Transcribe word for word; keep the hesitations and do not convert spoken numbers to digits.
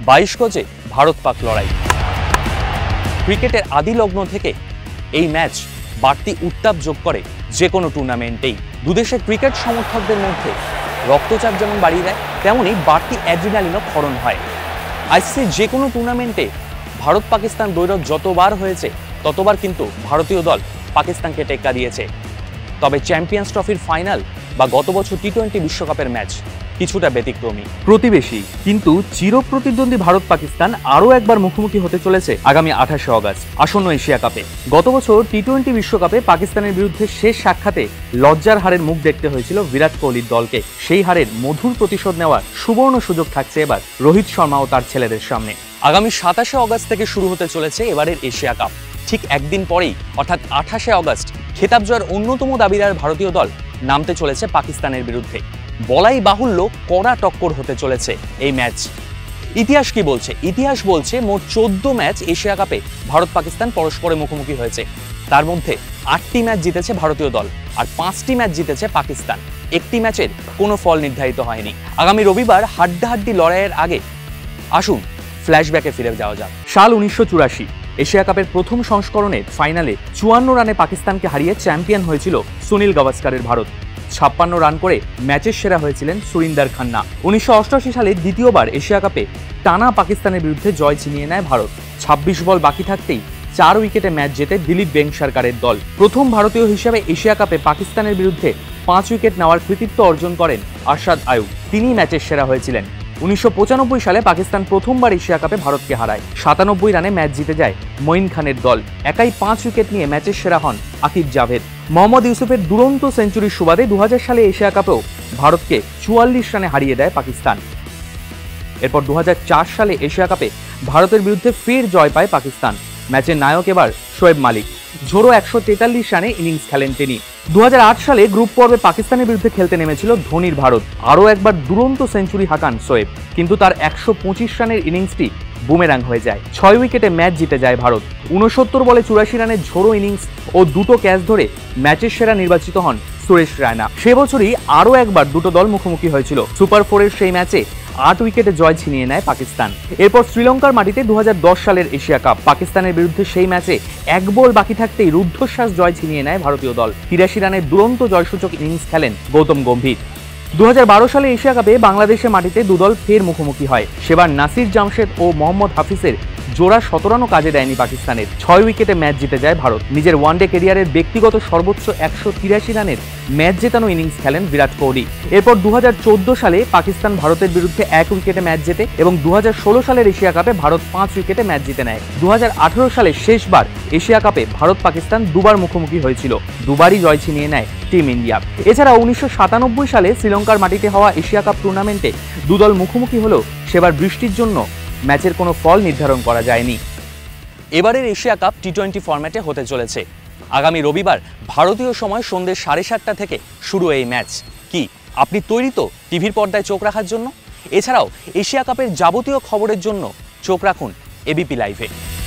বাইশ গজে ভারত পাক লড়াই। ক্রিকেটের আদি লগ্ন থেকে এই ম্যাচ বাড়তি উত্তাপ যোগ করে যে কোনো টুর্নামেন্টেই। দুদেশের ক্রিকেট সমর্থকদের মধ্যে রক্তচাপ যেমন বাড়িয়ে দেয়, তেমনই বাড়তি অ্যাড্রিনালিনও ক্ষরণ হয়। আইসিসির যে কোনো টুর্নামেন্টে ভারত পাকিস্তান দ্বৈরথ যতবার হয়েছে ততবার কিন্তু ভারতীয় দল পাকিস্তানকে টেক্কা দিয়েছে। তবে চ্যাম্পিয়ন্স ট্রফির ফাইনাল বা গত বছর টি টোয়েন্টি বিশ্বকাপের ম্যাচ কিছুটা ব্যতিক্রমী। প্রতিবেশী কিন্তু চিরপ্রতিদ্বন্দ্বী ভারত পাকিস্তান আরও একবার মুখোমুখি হতে চলেছে আগামী আঠাশে অগস্ট আসন্ন এশিয়া কাপে। গত বছর টি টোয়েন্টি বিশ্বকাপে পাকিস্তানের বিরুদ্ধে শেষ সাক্ষাতে লজ্জার হারের মুখ দেখতে হয়েছিল বিরাট কোহলির দলকে। সেই হারের মধুর প্রতিশোধ নেওয়ার সুবর্ণ সুযোগ থাকছে এবার রোহিত শর্মা ও তার ছেলেদের সামনে। আগামী সাতাশে অগস্ট থেকে শুরু হতে চলেছে এবারের এশিয়া কাপ। ঠিক একদিন পরেই অর্থাৎ আঠাশে অগস্ট খেতাব জয়ের অন্যতম দাবিদার ভারতীয় দল নামতে চলেছে পাকিস্তানের বিরুদ্ধে। বলাই বাহুল্য কড়া টক্কর হতে চলেছে এই ম্যাচ। ইতিহাস কি বলছে? ইতিহাস বলছে মোট চোদ্দ ম্যাচ এশিয়া কাপে ভারত পাকিস্তান পরস্পরের মুখোমুখি হয়েছে। তার মধ্যে আটটি ম্যাচ জিতেছে ভারতীয় দল আর পাঁচটি ম্যাচ জিতেছে পাকিস্তান। একটি ম্যাচের কোনো ফল নির্ধারিত হয়নি। আগামী রবিবার হাড্ডাহাড্ডি লড়াইয়ের আগে আসুন ফ্ল্যাশব্যাকে ফিরে যাওয়া যাক। সাল উনিশশো চুরাশি এশিয়া কাপের প্রথম সংস্করণে ফাইনালে চুয়ান্ন রানে পাকিস্তানকে হারিয়ে চ্যাম্পিয়ন হয়েছিল সুনীল গাভাস্কারের ভারত। ছাপ্পান্ন রান করে ম্যাচের সেরা হয়েছিলেন সুরিন্দর খান্না। উনিশশো অষ্টআশি সালে দ্বিতীয়বার এশিয়া কাপে টানা পাকিস্তানের বিরুদ্ধে জয় ছিনিয়ে নেয় ভারত। ছাব্বিশ বল বাকি থাকতেই চার উইকেটে ম্যাচ জেতে দিলীপ বেংসারকারের দল। প্রথম ভারতীয় হিসেবে এশিয়া কাপে পাকিস্তানের বিরুদ্ধে পাঁচ উইকেট নেওয়ার কৃতিত্ব অর্জন করেন আরশাদ আয়ুব। তিনি ম্যাচের সেরা হয়েছিলেন। উনিশশো পঁচানব্বই সালে পাকিস্তান প্রথমবার এশিয়া কাপে ভারতকে হারায়। সাতানব্বই রানে ম্যাচ জিতে যায় মঈন খানের দল। একাই পাঁচ উইকেট নিয়ে ম্যাচের সেরা হন আকিব জাভেদ। মোহাম্মদ ইউসুফের দুরন্ত সেঞ্চুরির সুবাদে দু হাজার সালে এশিয়া কাপেও ভারতকে চুয়াল্লিশ রানে হারিয়ে দেয় পাকিস্তান। এরপর দু হাজার চার সালে এশিয়া কাপে ভারতের বিরুদ্ধে ফের জয় পায় পাকিস্তান। ম্যাচের নায়ক এবার শোয়েব মালিক। ঝোড়ো একশো তেতাল্লিশ রানে ইনিংস খেলেন তিনি। দু হাজার আট সালে গ্রুপ পর্বে পাকিস্তানের বিরুদ্ধে খেলতে নেমেছিল ধোনির ভারত। আরও একবার দুরন্ত সেঞ্চুরি হাঁকান শোয়েব, কিন্তু তার একশো পঁচিশ রানের ইনিংসটি বুমেরাং হয়ে যায়। ছয় উইকেটে ম্যাচ জিতে যায় ভারত। উনসত্তর বলে চুরাশি রানের ঝোড়ো ইনিংস ও দুটো ক্যাচ ধরে ম্যাচের সেরা নির্বাচিত হন সুরেশ রায়না। সে বছরই আরও একবার দুটো দল মুখোমুখি হয়েছিল। সুপার ফোরের সেই ম্যাচে আট উইকেটে জয় ছিনিয়ে নেয় পাকিস্তান। এরপর শ্রীলঙ্কার মাটিতে দু হাজার দশ সালের এশিয়া কাপ। পাকিস্তানের বিরুদ্ধে সেই ম্যাচে এক বল বাকি থাকতেই রুদ্ধশ্বাস জয় ছিনিয়ে নেয় ভারতীয় দল। তিরাশি রানের দুরন্ত জয়সূচক ইনিংস খেলেন গৌতম গম্ভীর। দু হাজার বারো সালে এশিয়া কাপে বাংলাদেশের মাটিতে দুদল ফের মুখোমুখি হয়। সেবার নাসির জামশেদ ও মোহাম্মদ হাফিজের জোড়া শতরানও কাজে দেয়নি পাকিস্তানের। ছয় উইকেটে ম্যাচ জিতে যায় ভারত। নিজের ওয়ানডে ক্যারিয়ারের ব্যক্তিগত সর্বোচ্চ একশো তিরাশি রানের ম্যাচ জেতানো ইনিংস খেলেন বিরাট কোহলি। এরপর দু হাজার চোদ্দ সালে পাকিস্তান ভারতের বিরুদ্ধে এক উইকেটে ম্যাচ জেতে এবং দু হাজার ষোলো সালের এশিয়া কাপে ভারত পাঁচ উইকেটে ম্যাচ জিতে নেয়। দু হাজার আঠারো সালে শেষবার এশিয়া কাপে ভারত পাকিস্তান দুবার মুখোমুখি হয়েছিল। দুবারই জয় ছিনিয়ে নেয় টিম ইন্ডিয়া। এছাড়া উনিশশো সাতানব্বই সালে শ্রীলঙ্কার মাটিতে হওয়া এশিয়া কাপ টুর্নামেন্টে দুদল মুখোমুখি হলেও সেবার বৃষ্টির জন্য ম্যাচের কোনো ফল নির্ধারণ করা যায়নি। এবারের এশিয়া কাপ টি টোয়েন্টি ফরম্যাটে হতে চলেছে। আগামী রবিবার ভারতীয় সময় সন্ধ্যে সাড়ে সাতটা থেকে শুরু এই ম্যাচ। কি আপনি তৈরি তো টিভির পর্দায় চোখ রাখার জন্য? এছাড়াও এশিয়া কাপের যাবতীয় খবরের জন্য চোখ রাখুন এবিপি লাইভে।